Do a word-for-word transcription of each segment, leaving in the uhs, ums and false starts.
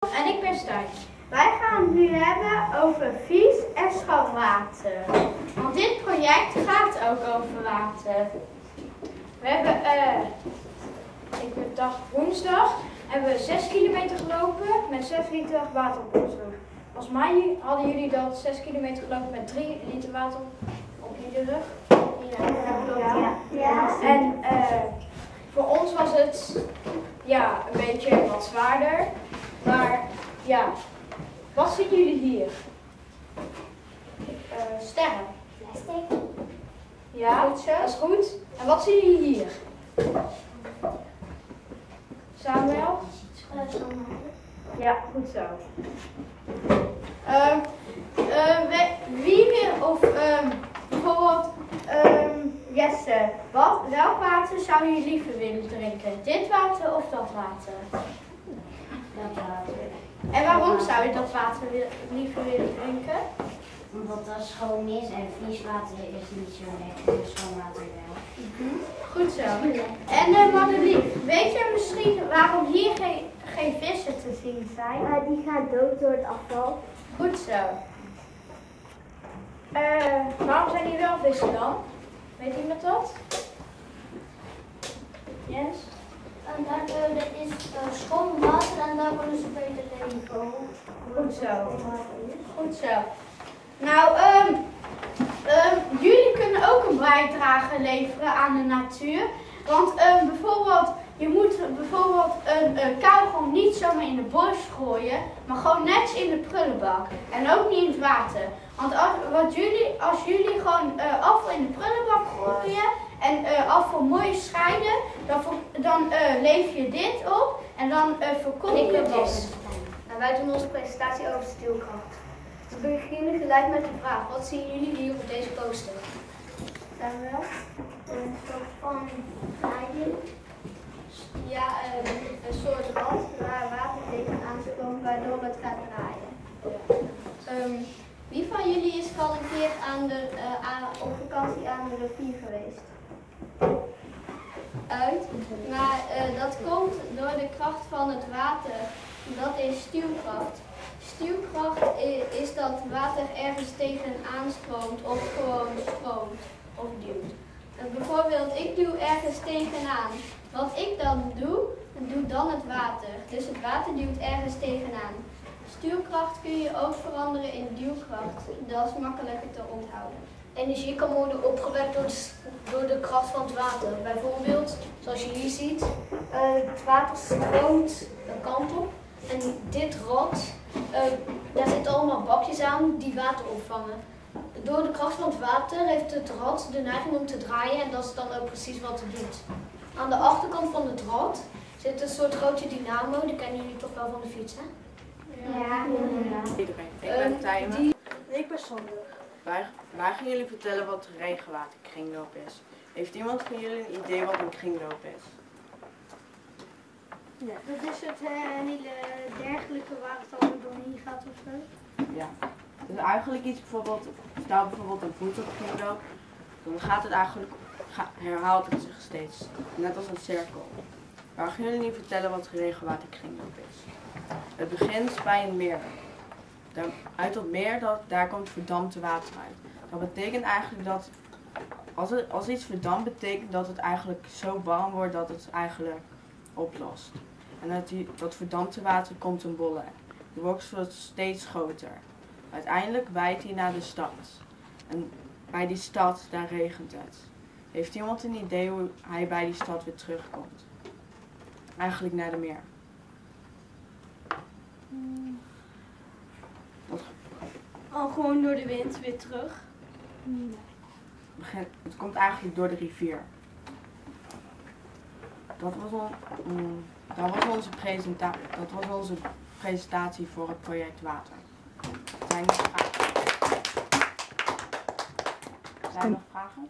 En ik ben Stijn. Wij gaan het nu hebben over vies en schoon water. Want dit project gaat ook over water. We hebben, uh, ik dacht woensdag, hebben we zes kilometer gelopen met zes liter water op ons rug. Volgens mij hadden jullie dat zes kilometer gelopen met drie liter water op jullie rug. Ja, ja. ja. En uh, voor ons was het ja, een beetje wat zwaarder. Maar ja, wat zien jullie hier? Uh, sterren. Plastic. Ja, goed zo. Dat is goed. En wat zien jullie hier? Samuel? Ja, goed zo. Uh, uh, wie wil, of uh, bijvoorbeeld uh, Jesse, wat, welk water zou je liever willen drinken? Dit water of dat water? Dat water. En waarom zou je dat water liever willen drinken? Omdat dat schoon is en vies water is niet zo lekker, schoon water wel. Mm-hmm. Goed zo. En uh, Madelief, weet je misschien waarom hier geen, geen vissen te zien zijn? Uh, die gaan dood door het afval. Goed zo. Uh, waarom zijn hier wel vissen dan? Weet iemand dat? Jens? En daar, uh, dat is uh, schoon water en daar worden ze beter leven. Goed zo. Goed zo. Nou, um, um, jullie kunnen ook een bijdrage leveren aan de natuur. Want um, bijvoorbeeld, je moet bijvoorbeeld een, een kauwgom niet zomaar in de borst gooien, maar gewoon net in de prullenbak. En ook niet in het water. Want als, wat jullie, als jullie gewoon uh, afval in de prullenbak gooien en uh, afval mooi scheiden, dan, dan uh, lever je dit op en dan uh, voorkom je dit. En wij doen onze presentatie over stuwkracht. We beginnen gelijk met de vraag, wat zien jullie hier op deze poster? Samuel? Een soort van leiding. Ja, uh, een soort rand waar water tegenaan stroomt, waardoor het gaat draaien. Ja. Um, wie van jullie is al een keer aan de, uh, aan, op vakantie aan de rivier geweest? Uit, maar uh, dat komt door de kracht van het water. Dat is stuwkracht. Stuwkracht is dat water ergens tegenaan stroomt of gewoon stroomt of duwt. En bijvoorbeeld, ik duw ergens tegenaan. Wat ik dan doe, doet dan het water. Dus het water duwt ergens tegenaan. Stuwkracht kun je ook veranderen in duwkracht. Dat is makkelijker te onthouden. Energie kan worden opgewekt door de, door de kracht van het water. Bijvoorbeeld, zoals je hier ziet, uh, het water stroomt een kant op. En dit rad, uh, daar zitten allemaal bakjes aan die water opvangen. Door de kracht van het water heeft het rad de neiging om te draaien en dat is dan ook precies wat het doet. Aan de achterkant van het rad zit een soort grote dynamo, die kennen jullie toch wel van de fiets, hè? Ja. ja. ja. Iedereen. Ik ben Tijmen. Die... Ik ben Sander. Wij, wij gaan jullie vertellen wat regenwaterkringloop is. Heeft iemand van jullie een idee wat een kringloop is? Ja, dat is het uh, hele dergelijke waar het allemaal doorheen gaat of zo. Ja. Dus eigenlijk iets bijvoorbeeld, stel bijvoorbeeld een voet op kringloop, dan gaat het eigenlijk, ga, herhaalt het zich steeds. Net als een cirkel. Maar we gaan jullie niet vertellen wat regenwaterkringloop is. Het begint bij een meer. Daar, uit dat meer, dat, daar komt verdampte water uit. Dat betekent eigenlijk dat, als, het, als iets verdampt, betekent dat het eigenlijk zo warm wordt dat het eigenlijk oplost. En dat, die, dat verdampte water komt een bolle. Die wordt steeds groter. Uiteindelijk wijdt hij naar de stad. En bij die stad, daar regent het. Heeft iemand een idee hoe hij bij die stad weer terugkomt? Eigenlijk naar de meer. Oh, gewoon door de wind weer terug? Nee. Het komt eigenlijk door de rivier. Dat was, on, mm, dat was, onze, presenta dat was onze presentatie voor het project Water. Zijn er vragen? Zijn er nog vragen?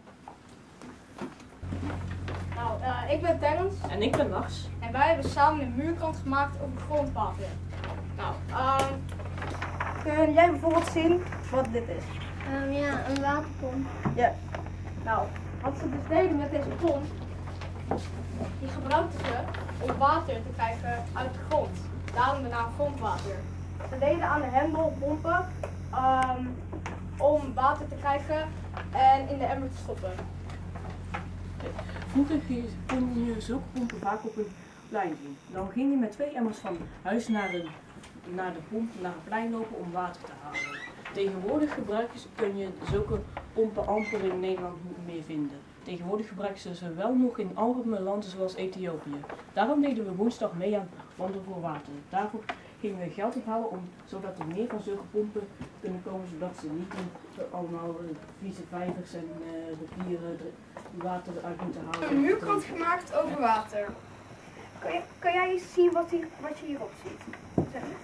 Nou, uh, ik ben Terrence. En ik ben Max. En wij hebben samen een muurkant gemaakt op grondwater. Nou, uh, kun jij bijvoorbeeld zien wat dit is? Um, ja, een waterpomp. Ja. Nou, wat ze dus deden met deze pomp, die gebruikten ze om water te krijgen uit de grond. Daarom de naam grondwater. Ze deden aan de hendel pompen um, om water te krijgen en in de emmer te stoppen. Vroeger kon je zulke pompen vaak op een plein zien. Dan ging je met twee emmers van huis naar de, naar de pomp naar een plein lopen om water te halen. Tegenwoordig gebruiken ze, kun je zulke pompen amper in Nederland meer vinden. Tegenwoordig gebruiken ze ze wel nog in arme landen zoals Ethiopië. Daarom deden we woensdag mee aan Wandel voor Water. Daarvoor gingen we geld ophalen om, zodat er meer van zulke pompen kunnen komen, zodat ze niet uh, allemaal uh, vieze vijvers en uh, rivieren uh, water uit moeten halen. Een muurkrant gemaakt over water. Kan, je, kan jij eens zien wat, hier, wat je hierop ziet? Zeg maar.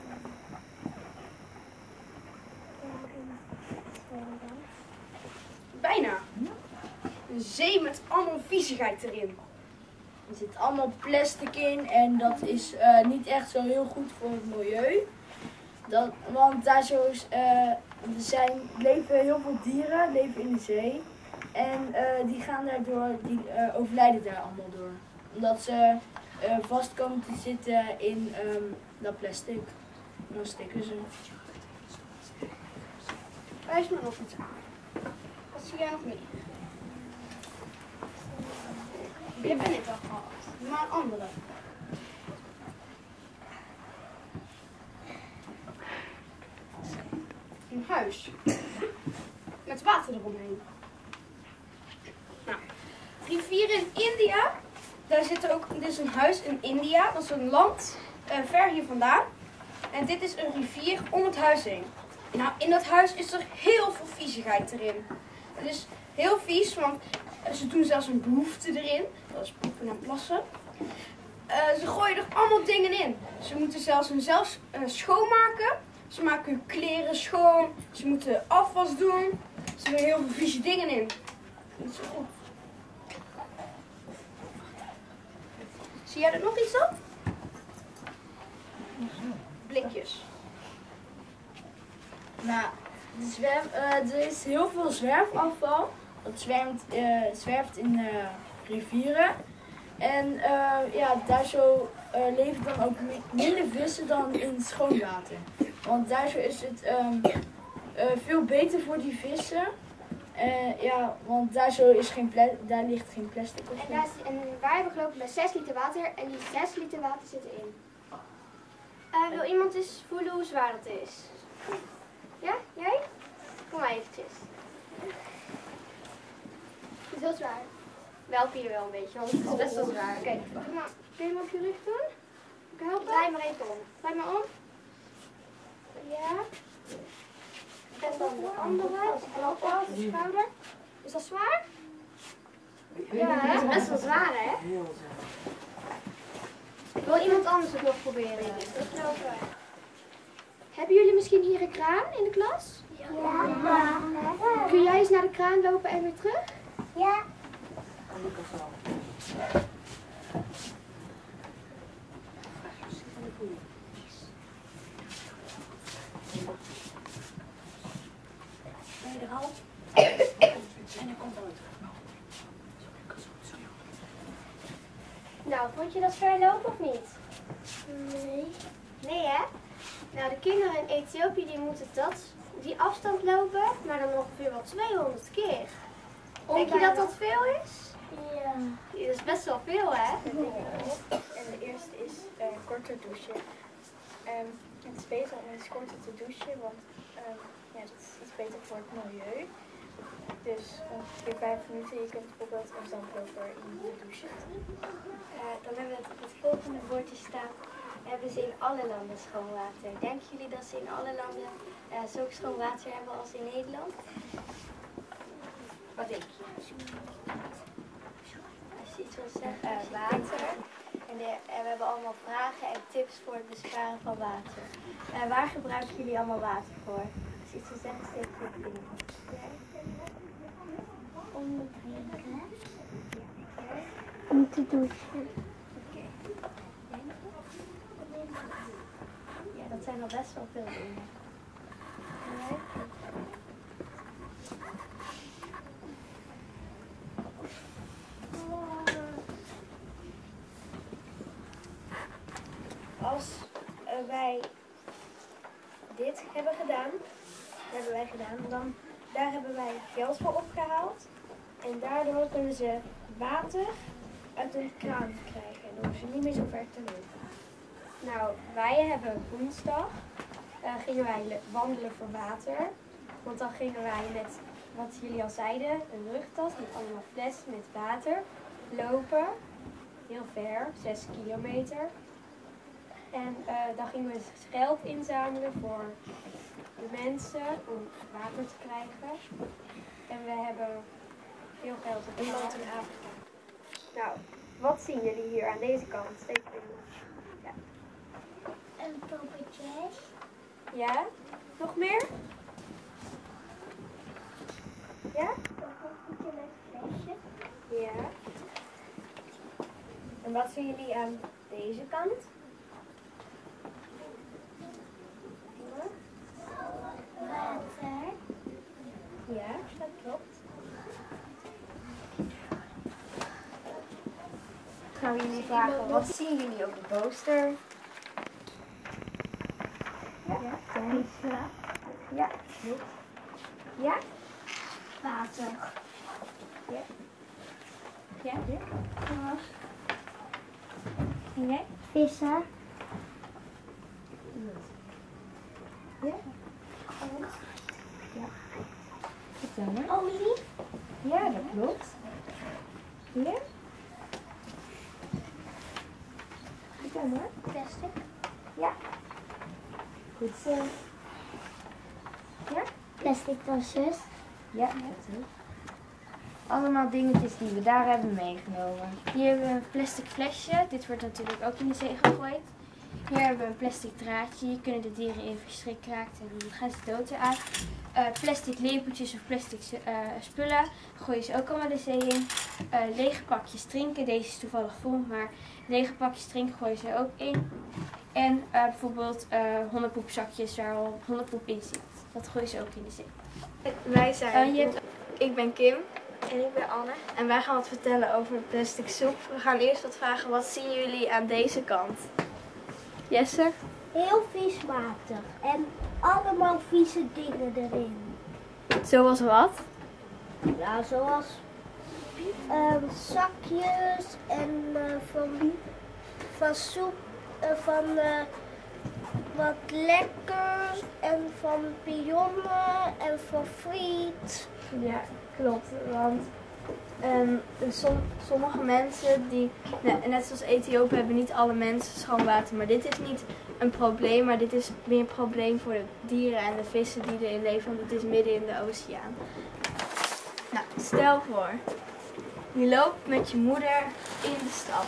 Bijna. Een zee met allemaal viezigheid erin. Er zit allemaal plastic in en dat is uh, niet echt zo heel goed voor het milieu. Dat, want daar zo is, uh, er zijn, leven heel veel dieren leven in de zee. En uh, die gaan daardoor, die uh, overlijden daar allemaal door. Omdat ze uh, vast komen te zitten in um, dat plastic. En dan stikken ze. Wijs me nog iets aan. Wat zie jij nog meer? Je hebt het al gehad, maar een andere. Een huis. Met water eromheen. Nou, rivieren in India. Daar zit ook, dit is een huis in India. Dat is een land uh, ver hier vandaan. En dit is een rivier om het huis heen. Nou, in dat huis is er heel veel viezigheid erin. Het is heel vies, want ze doen zelfs een behoefte erin. Dat is poepen en plassen. Uh, ze gooien er allemaal dingen in. Ze moeten zelfs hunzelf uh, schoonmaken. Ze maken hun kleren schoon. Ze moeten afwas doen. Ze doen heel veel vieze dingen in. Dat is goed. Zie jij er nog iets op? Blikjes. Nou, de zwerf, uh, er is heel veel zwerfafval. Dat zwermt, uh, zwerft in uh, rivieren. En uh, ja, daar zo uh, leven dan ook minder vissen dan in schoon water. Want daar zo is het um, uh, veel beter voor die vissen. Uh, ja, want daar zo is geen pla- daar ligt geen plastic op. En, daar is, en wij hebben gelopen met zes liter water en die zes liter water zit erin. Uh, wil iemand eens voelen hoe zwaar het is? Ja? Jij? Kom maar eventjes. Het is heel zwaar. We helpen je wel een beetje, want het is best wel zwaar. Oké, okay. Kun je hem op je rug doen? Kan ik helpen? Draai maar even om. Draai maar om. Ja. En dan de andere. Op de schouder. Is dat zwaar? Ja, dat is best wel zwaar, hè? Wil iemand anders het nog proberen? Dat is wel zwaar. Hebben jullie misschien hier een kraan in de klas? Ja. Kun jij eens naar de kraan lopen en weer terug? Ja. Ben je er al? En dan komt het. Nou, vond je dat ver lopen of niet? Nee. Nee, hè? Nou, de kinderen in Ethiopië die moeten dat, die afstand lopen, maar dan ongeveer wel tweehonderd keer. Denk je dat dat veel is? Ja. Dat is best wel veel, hè? En de eerste is uh, korter douchen. Um, het is beter om eens korter te douchen, want um, ja, dat is iets beter voor het milieu. Dus ongeveer vijf minuten, je kunt bijvoorbeeld een zandloper in de douche zetten. Uh, dan hebben we het op het volgende bordje staan. Hebben ze in alle landen schoon water? Denken jullie dat ze in alle landen uh, zulk schoon water hebben als in Nederland? Wat denk je? Als je iets wil zeggen, uh, water. En, de, en we hebben allemaal vragen en tips voor het besparen van water. Uh, waar gebruiken jullie allemaal water voor? Als je iets wil zeggen, steek je het in. Om te drinken. Om te douchen. Oké. Ja, dat zijn al best wel veel dingen. Nee? Als wij dit hebben gedaan, hebben wij gedaan, dan, daar hebben wij geld voor opgehaald. En daardoor kunnen ze water uit een kraan krijgen. En dan hoeven ze niet meer zo ver te lopen. Nou, wij hebben woensdag, uh, gingen wij le- wandelen voor water. Want dan gingen wij met, wat jullie al zeiden, een rugtas met allemaal flessen met water lopen. Heel ver, zes kilometer. En uh, dan gingen we geld inzamelen voor de mensen om water te krijgen. En we hebben veel geld op een land in Afrika. Nou, wat zien jullie hier aan deze kant? Steek het in. Ja. Een poppetje. Ja? Nog meer? Ja? Een poppetje met een flesje. Ja. En wat zien jullie aan deze kant? Water. Ja, dat klopt. Gaan we jullie vragen, wat zien jullie op de poster? Ja? Vissen. Ja, klopt. Ja? Water. Ja? Ja? Gras. En jij? Vissen. Ja? Ja. Vertel maar. Olie. Ja, dat klopt. Ja? Vertel maar. Plastic. Ja. Goed zo. Ja? Plastic tasjes. Ja, dat ook. Allemaal dingetjes die we daar hebben meegenomen. Hier hebben we een plastic flesje. Dit wordt natuurlijk ook in de zee gegooid. Hier hebben we een plastic draadje. Hier kunnen de dieren in verstrikt raken en dan gaan ze dood eraan. Uh, plastic lepeltjes of plastic uh, spullen gooien ze ook allemaal de zee in. Uh, lege pakjes drinken. Deze is toevallig vol, maar lege pakjes drinken gooien ze ook in. En uh, bijvoorbeeld uh, hondenpoepzakjes waar al hondenpoep in zit. Dat gooien ze ook in de zee. Wij zijn, Uh, je hebt... ik ben Kim. En ik ben Anne. En wij gaan wat vertellen over plastic soep. We gaan eerst wat vragen, wat zien jullie aan deze kant? Jesse? Heel vies water. En allemaal vieze dingen erin. Zoals wat? Nou, zoals ehm, zakjes en uh, van, van soep, uh, van uh, wat lekkers en van pionnen en van friet. Ja, klopt. Want um, som, sommige mensen die, nou, net zoals Ethiopië hebben niet alle mensen schoon water. Maar dit is niet een probleem, maar dit is meer een probleem voor de dieren en de vissen die erin leven. Want het is midden in de oceaan. Nou, stel voor, je loopt met je moeder in de stad.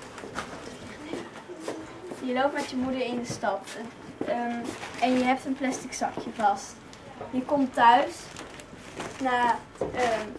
Je loopt met je moeder in de stad um, en je hebt een plastic zakje vast. Je komt thuis na, um,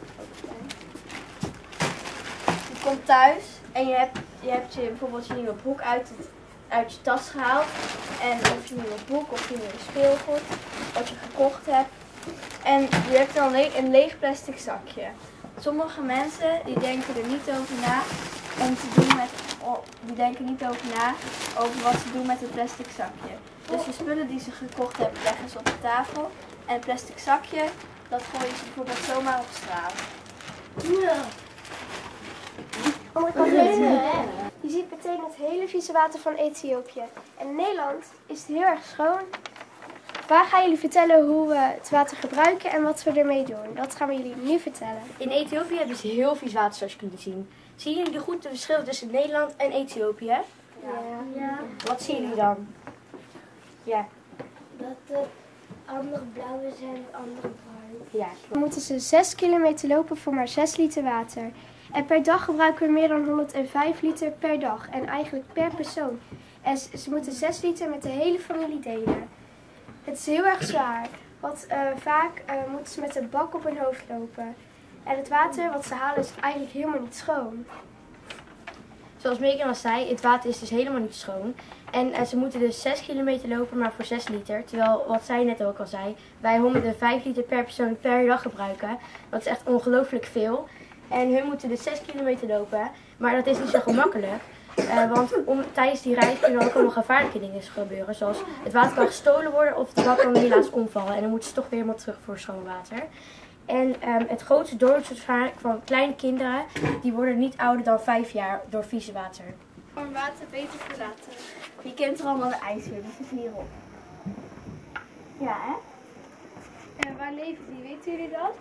je komt thuis en je hebt je, hebt je bijvoorbeeld je nieuwe broek uit, het, uit je tas gehaald. En of je nieuwe broek of je nieuwe speelgoed, wat je gekocht hebt. En je hebt dan le- een leeg plastic zakje. Sommige mensen die denken er niet over na om te doen met, oh, die denken niet over na over wat ze doen met het plastic zakje. Dus de spullen die ze gekocht hebben leggen ze op de tafel. En het plastic zakje, dat gooien ze bijvoorbeeld zomaar op straat. Ja. Oh, ik kan je ziet meteen het hele vieze water van Ethiopië. En in Nederland is het heel erg schoon. Waar gaan jullie vertellen hoe we het water gebruiken en wat we ermee doen? Dat gaan we jullie nu vertellen. In Ethiopië hebben ze heel vies water, zoals je kunt zien. Zien jullie goed het verschil tussen Nederland en Ethiopië? Ja. Ja. Wat zien jullie dan? Ja. Dat de andere blauw is en de andere bruin. Ja. We moeten ze zes kilometer lopen voor maar zes liter water. En per dag gebruiken we meer dan honderdvijf liter per dag. En eigenlijk per persoon. En ze, ze moeten zes liter met de hele familie delen. Het is heel erg zwaar. Want uh, vaak uh, moeten ze met een bak op hun hoofd lopen. En het water wat ze halen is eigenlijk helemaal niet schoon. Zoals Megan al zei, het water is dus helemaal niet schoon. En uh, ze moeten dus zes kilometer lopen, maar voor zes liter. Terwijl, wat zij net ook al zei, wij honderdvijf liter per persoon per dag gebruiken. Dat is echt ongelooflijk veel. En hun moeten dus zes kilometer lopen, maar dat is niet zo gemakkelijk. Uh, want om, tijdens die reis kunnen er ook allemaal gevaarlijke dingen gebeuren. Zoals het water kan gestolen worden of de bak kan helaas omvallen. En dan moeten ze toch weer helemaal terug voor schoon water. En um, het grootste doodsgevaar van kleine kinderen, die worden niet ouder dan vijf jaar door vies water. Om water beter verlaten. Wie kent er allemaal de ijsbeer? Die zit hierop. Ja, hè? En waar leven die? Weten jullie dat?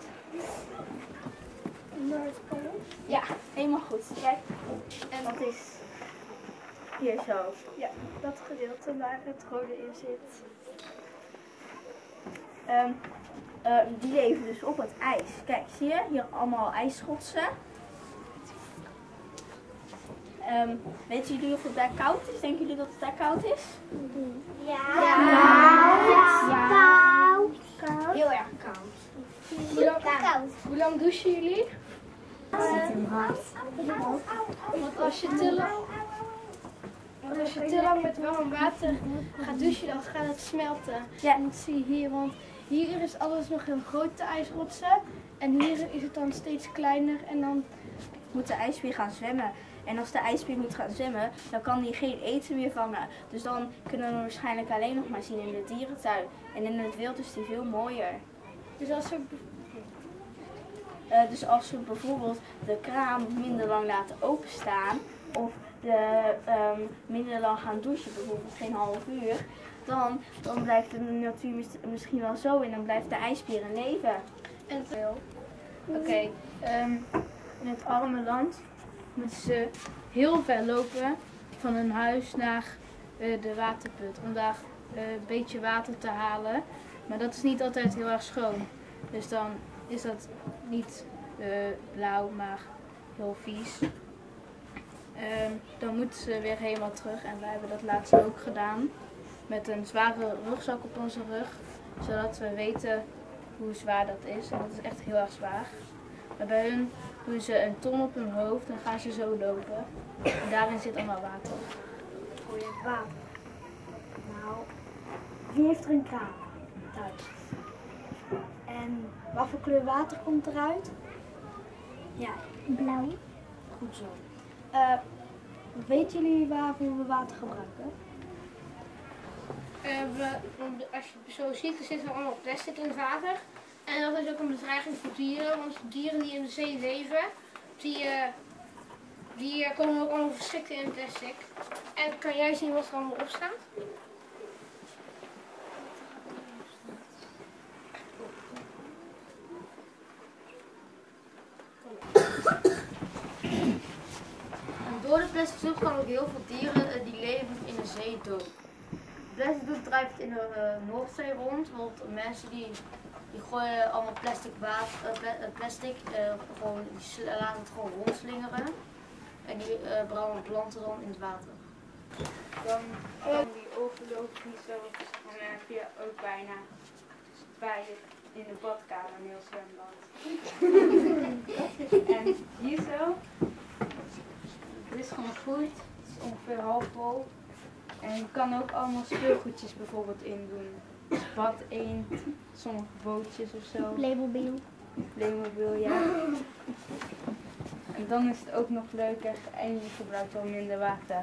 Noordpool. Ja, helemaal goed. Kijk, En dat is hier zo. Ja, dat gedeelte waar het rode in zit. Um, uh, die leven dus op het ijs. Kijk, zie je? Hier allemaal ijsschotsen. Um, weten jullie of het daar koud is? Denken jullie dat het daar koud is? Ja. Ja. Ja. Koud. heel erg koud. Hoe lang, koud. Hoe lang douchen jullie? Want als je te lang, want als je te lang met warm water gaat douchen, dan gaat het smelten. Ja. En dat zie je hier, want hier is alles nog heel grote ijsrotsen. En hier is het dan steeds kleiner en dan Moet de ijsbeer gaan zwemmen. En als de ijsbeer moet gaan zwemmen, dan kan hij geen eten meer vangen. Dus dan kunnen we hem waarschijnlijk alleen nog maar zien in de dierentuin. En in het wild is hij veel mooier. dus als we Uh, dus als we bijvoorbeeld de kraan minder lang laten openstaan of de, um, minder lang gaan douchen, bijvoorbeeld geen half uur, dan, dan blijft de natuur mis- misschien wel zo en dan blijft de ijsbeer in leven. en veel. Oké, okay, um, in het arme land moeten ze heel ver lopen van hun huis naar uh, de waterput om daar uh, een beetje water te halen. Maar dat is niet altijd heel erg schoon. Dus dan is dat niet uh, blauw, maar heel vies. Um, dan moeten ze weer helemaal terug en wij hebben dat laatst ook gedaan. Met een zware rugzak op onze rug, zodat we weten hoe zwaar dat is. En dat is echt heel erg zwaar. Maar bij hun doen ze een ton op hun hoofd en gaan ze zo lopen. En daarin zit allemaal water. Goeie water. Nou, wie heeft er een kraan thuis? En wat voor kleur water komt eruit? Ja, blauw. Goed zo. Uh, weten jullie waarvoor we water gebruiken? Uh, we, als je het zo ziet, er zit er allemaal plastic in het water. En dat is ook een bedreiging voor dieren, want dieren die in de zee leven, die, uh, die uh, komen ook allemaal verstrikt in plastic. En kan jij zien wat er allemaal op staat? En door de plastic stof gaan ook heel veel dieren uh, die leven in de zee dood. Plastic stof drijft in de uh, Noordzee rond, want mensen die, die gooien allemaal plastic, water, uh, pla uh, plastic uh, gewoon, die laten het gewoon rondslingeren. En die uh, brouwen planten dan in het water. Dan kan die overloopt niet zo, dan heb je ook bijna bij in de badkamer een heel zwembad. En hier zo, het is gewoon goed, het is ongeveer half vol. En je kan ook allemaal speelgoedjes bijvoorbeeld in doen. Bad eend, sommige bootjes of zo. Playmobil. Playmobil, ja. En dan is het ook nog leuker en je gebruikt wel minder water.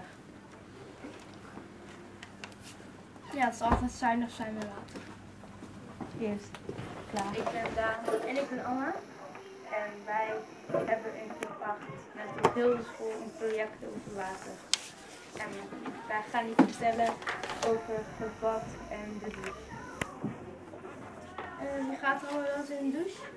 Ja, het is altijd zuinig zijn met water. Eerst klaar. Ik ben Daan en ik ben Anna. En wij hebben in groep acht met de beeldenschool een project over water. En wij gaan iets vertellen over het bad en de douche. En wie gaat er allemaal wel eens in de douche?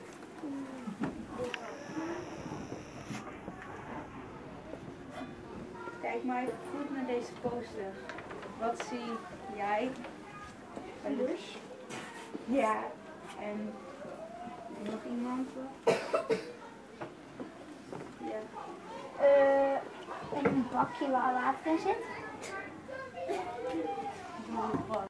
Kijk maar even goed naar deze poster. Wat zie jij? Een douche? Ja. En nog iemand? Ja. Uh, een bakje waar water in zit. Wat?